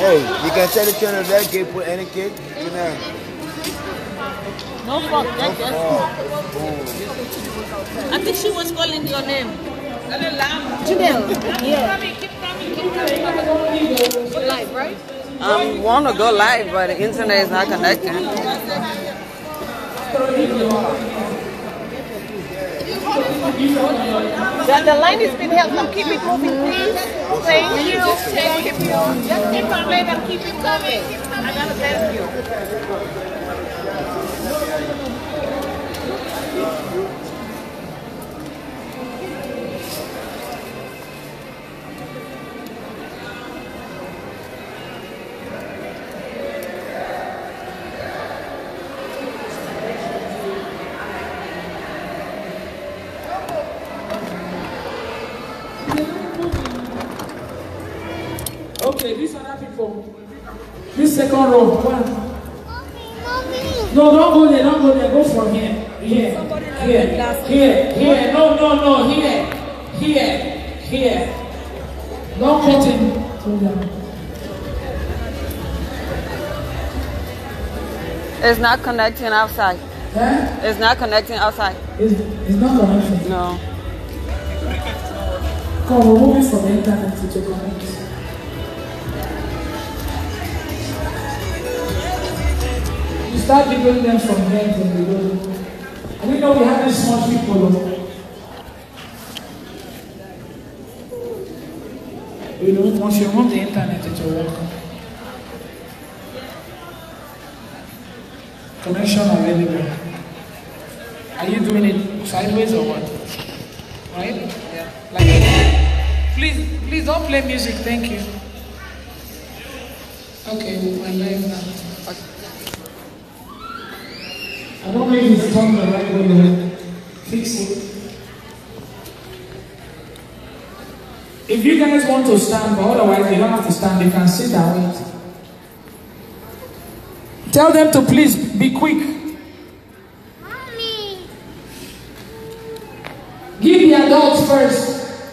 Hey, you can set it to the red gate, put any kid. You know. No fuck, that's just. I think she was calling your name. Janelle. Yeah. Live, right? I want to go live, but the internet is not connecting. The line has been held. Now keep it moving, please. Thank you. Thank you. Just keep on playing and keep it coming. I gotta thank you. Okay, these other people. This second row. One. No, don't go there, don't go there. Go from here. Here. Here. No. Here. Don't cut in. It's not connecting outside. Huh? It's not connecting outside. It's not connecting. No. Come, we're moving from the internet to connect. You start giving them from here to the road. And we know we have these small people. We don't want you on the internet to work. Connection available. Are you doing it sideways or what? Right? Yeah. Like, please don't play music, thank you. Okay, we're live now. I don't know if it's turned the right way. Fix it. If you guys want to stand, but otherwise you don't have to stand, you can sit and wait. Tell them to please be quick. Mommy. Give the adults first.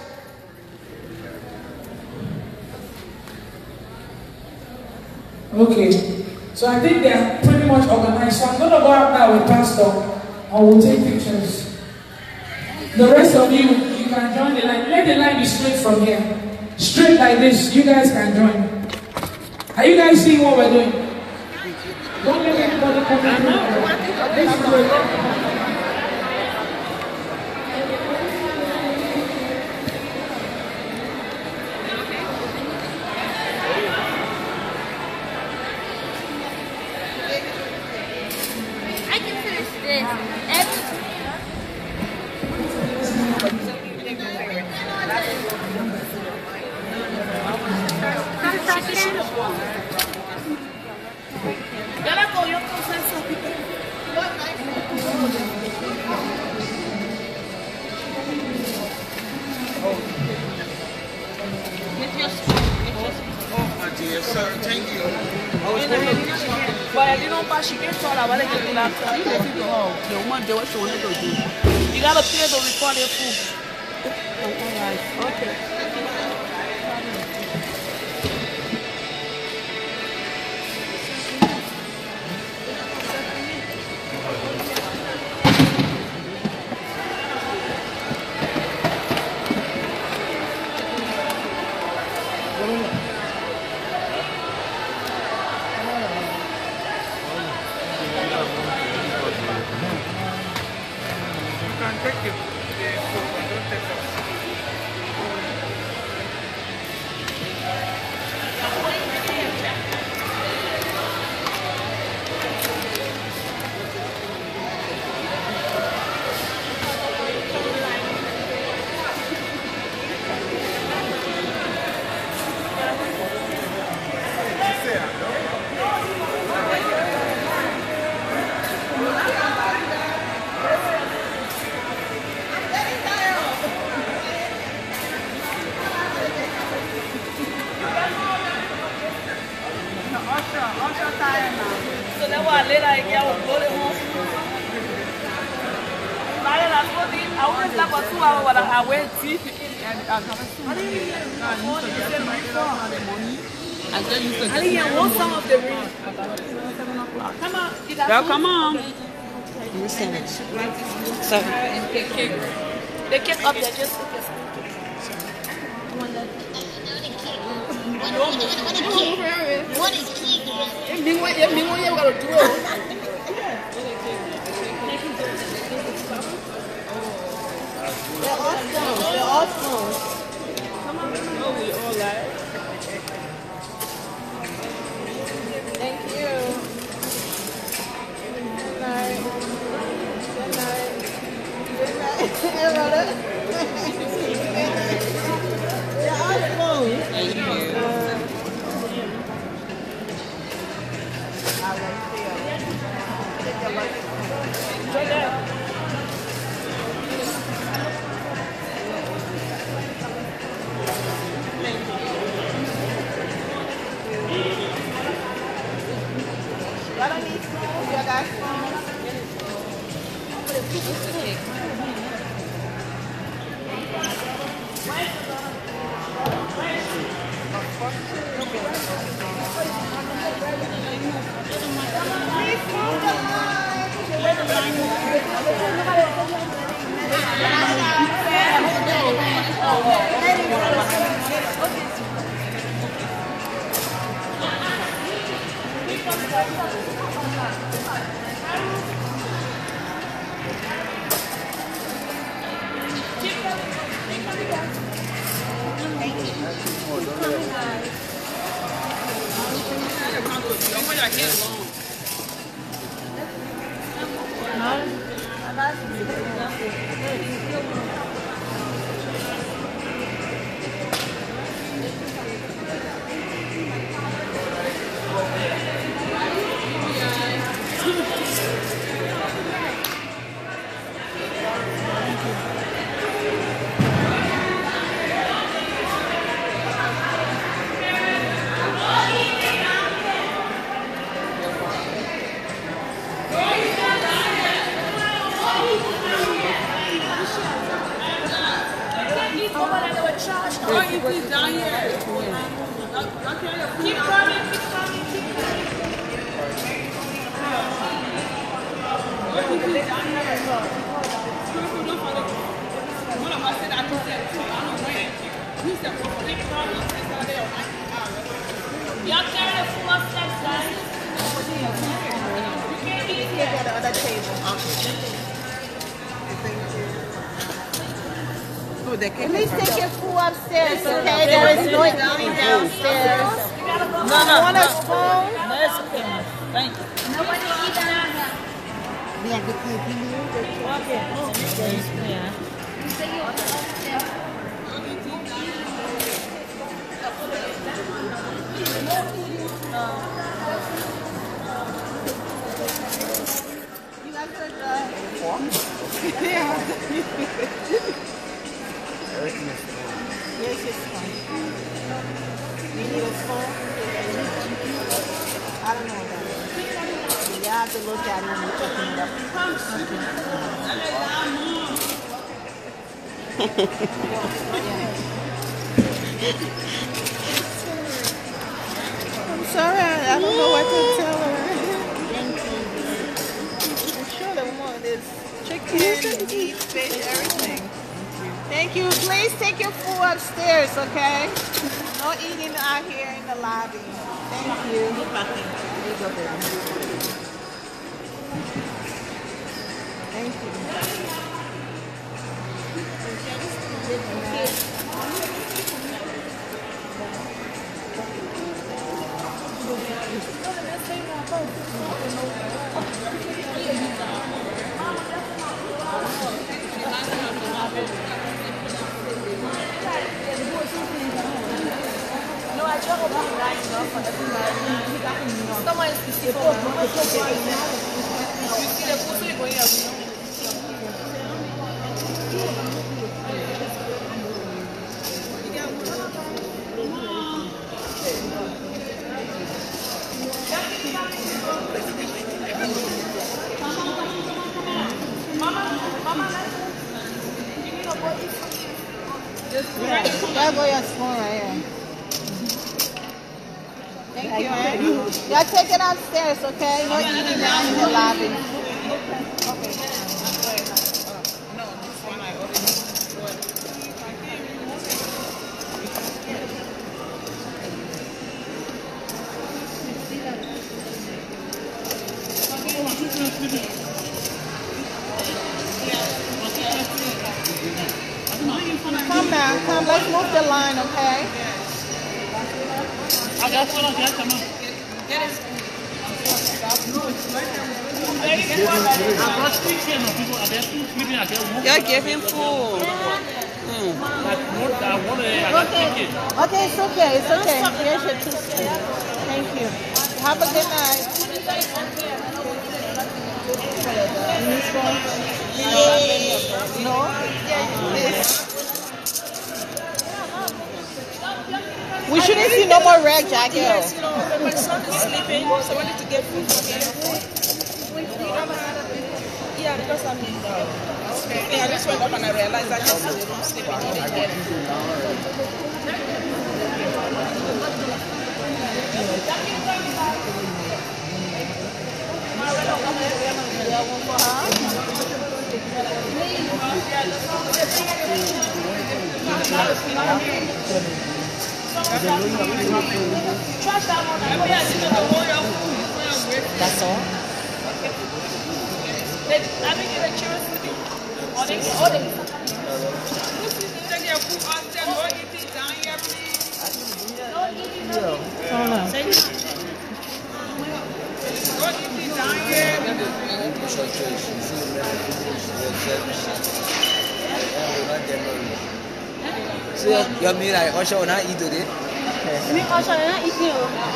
Okay. So I think they are pretty much organized. So I'm going to go out now with Pastor and we'll take pictures. The rest of you, you can join the line. Let the line be straight from here. Straight like this. You guys can join. Are you guys seeing what we're doing? Don't let anybody come in. I can finish this. Yes, sir. Thank you. But I didn't pass. She can't tell her what I get to that. The woman do what she wanted to do. You gotta play the recording food. Okay. So that's why later I get a bloody home. I always like for 2 hours, but I wait tea. I just used to get yeah, want some of the ring. Come on, y'all come on. Seven. The cake up there, just what is cake? They're all stones. They're all stones. Come on, we all like. Thank you. Good night. Good night. Good night. They're all stones. Thank you. Y'all don't need spoons. Y'all got spoons. Y'all carry the full of steps, guys. You can't eat here. At the other table. At least take your food upstairs, okay? There is no eating downstairs. No. Want a spoon? No, it's okay. Thank you. Nobody eat down here. Here's your spoon. You need a spoon? I don't know what that is. You have to look at it when you're picking it up. I'm sorry, I don't know what to tell her. I'm sure the one is chicken, beef, fish, everything. Thank you. Please take your food upstairs, okay? No eating out here in the lobby. Thank you. Thank you. No, I travel back right now for everybody. Someone is speaking for me. You see the food you're going out. There go your spoon right here. Thank you, man. Y'all take it upstairs, okay? No eating down in the lobby. Come now, come, let's move the line, okay? You're giving food. Okay, it's okay, it's okay. Here's your 2 cents. Thank you. Have a good night. No? We shouldn't see no more red jacket. Yes, you know, when my son is sleeping, so I need to get food for him. Yeah, because I'm in the I just went up and I realized I just in the room sleeping. He didn't get it. That's all? So you mean like Osha will not eat today? Me Osha not eating.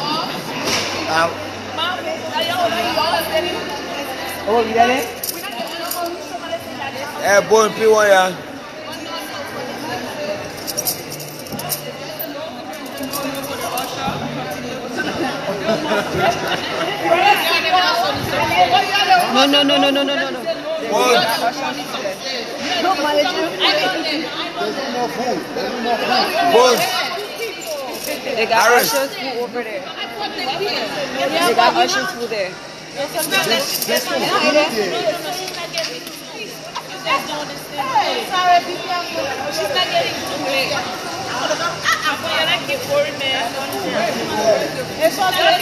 Oh, you got it? Eh, born P1, yeah. No. They got Usher's food over there. They got Usher's food there. She's not getting too big. I keep worrying, man. It's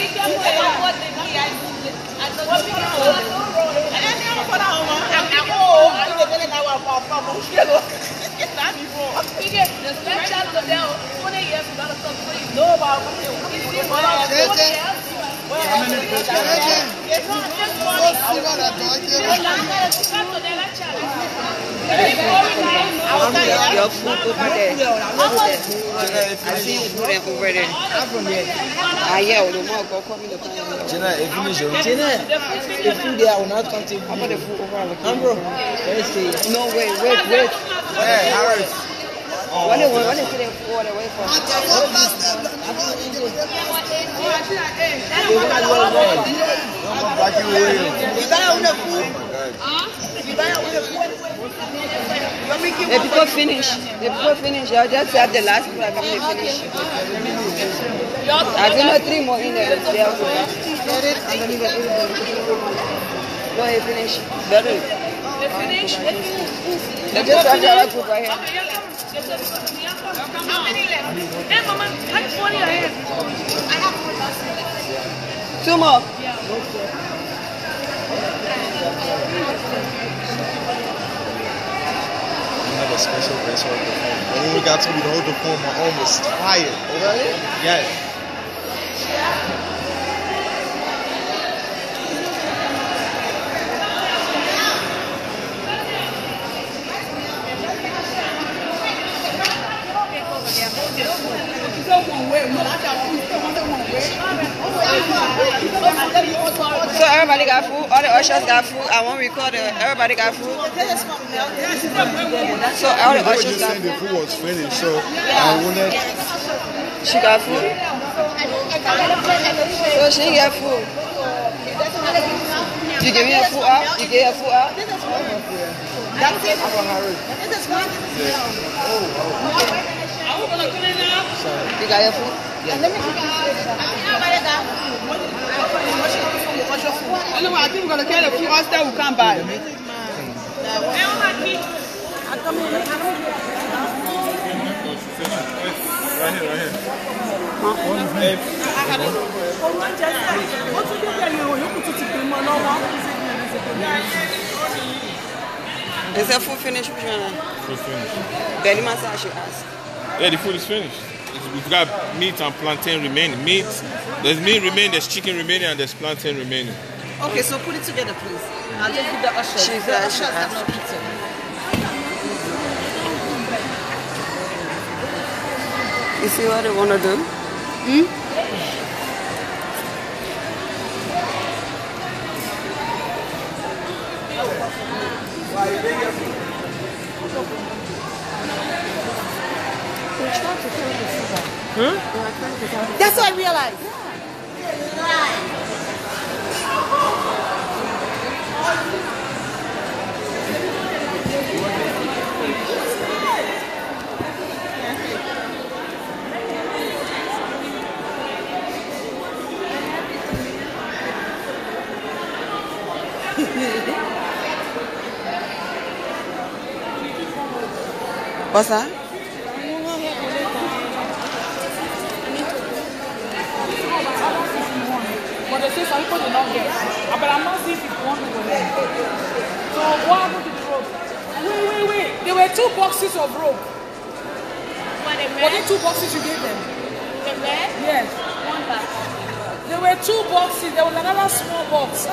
Your food over there. I see you food over there. I'm from here. Yeah, the more go come in the pan. Jenna, if you finish your Jenna, the food there, I will not come to you. How about the food over there? Ambro, let's see. No, wait. Hey, Harris. When they see the food away from If people finish, I'll just have the last people come to finish. I think 3 more in there. No, he finished. Better. They just have the other group right here. How many left? Hey, Mama, I have 20 ahead. I have 2 more. We have a special place for the phone. When we got to hold the phone, my arm was tired. Really? Yes. So everybody got food? All the ushers got food? I won't record it. Everybody got food? So all the ushers got The food? food was finished, so I wanted. She got food? So she didn't get food. You give me a food out? You gave her food out? That's it. This is one. gonna clean up? You got your food? And let me give you Anyway, I think we're gonna carry the food outside. We'll come back. Right here. Is the food finished? Food finished. Belly massage, you ask. Yeah, the food is finished. We've got meat and plantain remaining. There's meat remaining, there's chicken remaining, and there's plantain remaining. Okay, so put it together, please. I'll just give the ushers. She's The ushers have no pizza. You see what they want to do? That's what I realized. What's that? But they say some people do not get. But I'm not seeing if you want to go there. So what happened to the rope? Wait. There were 2 boxes of rope. Were there 2 boxes you gave them? Yes. There were 2 boxes. There was another small box.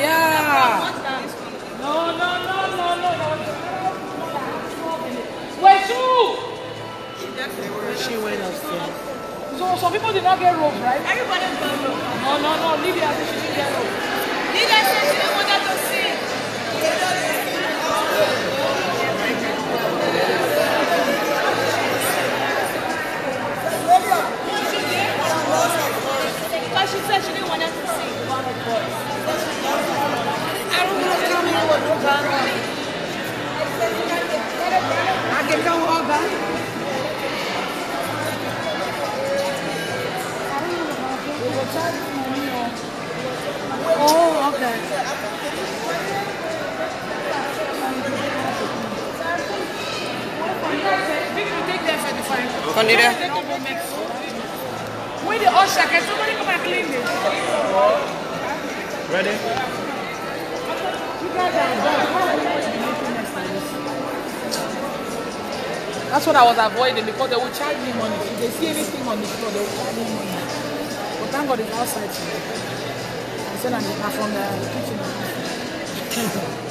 No. Wait, 2! She went upstairs. So some people did not get rope, right? Everybody got rope. No. Lydia said she didn't get rope. Lydia said she didn't want us to see. Because she said she didn't want us to see. I don't want to come here with no gun. I can come all back. Oh, okay. Cornelia. Where the usher? Can somebody come and clean this? Ready? You guys are done. That's what I was avoiding because they will charge me money. If they see anything on the floor, they will charge me money. But thank God it's outside today. I said I'm from the kitchen.